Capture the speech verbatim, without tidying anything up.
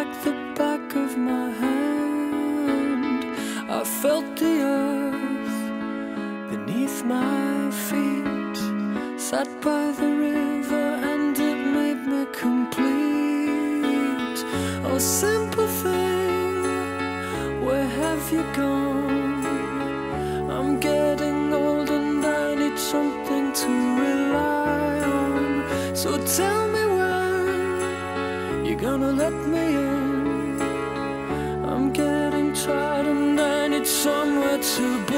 like the back of my hand. I felt the earth beneath my feet, sat by the river and it made me complete. Oh, simple thing, where have you gone? I'm getting old and I need something to rely on. So tell me when you're gonna let me in. I'm getting tired and I need somewhere to be.